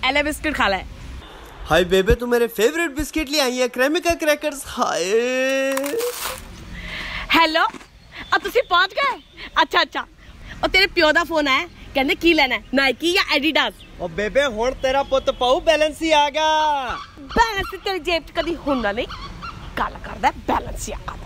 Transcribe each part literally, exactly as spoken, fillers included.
एले बिस्किट खा ले। हाय बेबे तू मेरे फेवरेट बिस्किट ले आई है, क्रेमिका क्रैकर्स। हाय हेलो अब तुसी पहुंच गए? अच्छा अच्छा और तेरे प्यो दा फोन है, कहंदे की लेना है, नाइकी या एडिडास? ओ बेबे हुण तेरा पुੱਤ पाऊ बैलेंस ही आ गया। बैलेंस तेरी जेब च कदी हुंदा नहीं, गल करदा बैलेंस ही आता।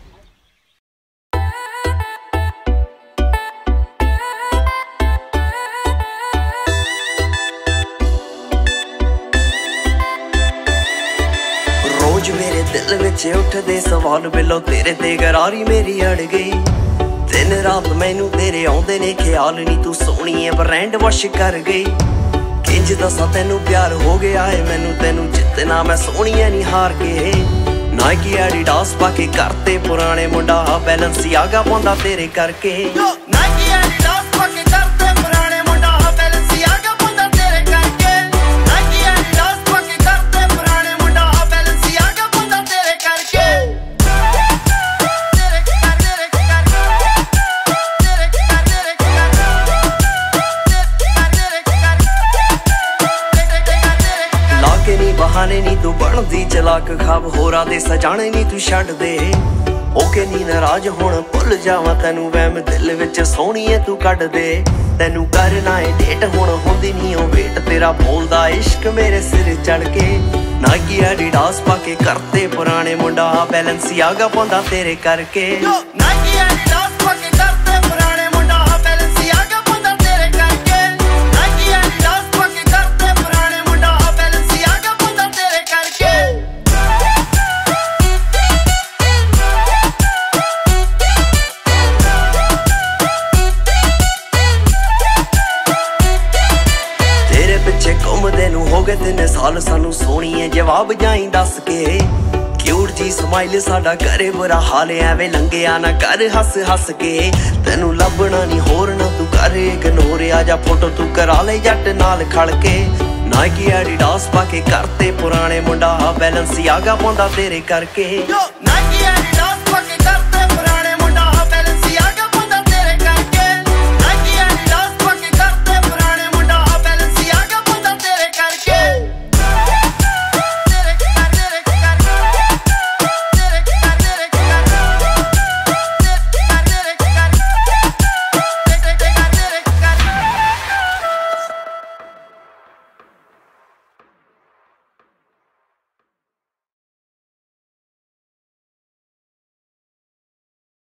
रोज मेरे दिल विच उठदे सवाल बिलो तेरे ते गरारी मेरी अड़ गई। दिन रात मैनू तेरे आउंदे ने ख्याल नी तू सोहणीए ब्रांड वश कर गई। किंज दसा तैनू प्यार हो गया है मैनू तैनू जितना मैं सोहणीए नी हार के। नाइकी एडिडास पाके करते पुराने मुंडा बैलेंस ही आगा पाउंदा तेरे करके। नाइकी एडिडास पाके करते पुराने मुंडा बैलेंस ही आगा पाउंदा तेरे करके। नाइकी एडिडास पाके करते पुराने मुंडा बैलेंस ही आगा पाउंदा तेरे करके। लाके नी बहाने नी तू बनदी चलाक खाब होरा दे सजाने नी तू छड्ड दे। ओके नी नाराज हुण भुल जावां तैनू वहम दिल विच सोहणीए तू कढ दे। तैनू करना है डेट हुण हुंदी नी ओ वेट तेरा बोलदा इश्क मेरे सिर चढ़ के। नाइकी एडिडास पाके करते पुराने मुंडा बैलेंस ही आगा पाउंदा तेरे करके। नाइकी एडिडास पाके करते पुराने मुंडा बैलेंस ही आगा पाउंदा तेरे करके। नाइकी एडिडास पाके करते पुराने मुंडा बैलेंस ही आगा पाउंदा तेरे करके। तेरे पिछे घूमदे नू हो गए तीन साल सानू सोहणीए जवाब जाई दस के। क्यूट जी स्माइल साडा करे बुरा हाल एवें लंघिया ना कर हस हस के। तैनू लभना नी होर ना तू कर इग्नोर आजा फोटो तू करा ले जट नाल खड़ के। नाइकी एडिडास पाके करते पुराने मुंडा बैलेंस ही आगा पाउंदा तेरे करके।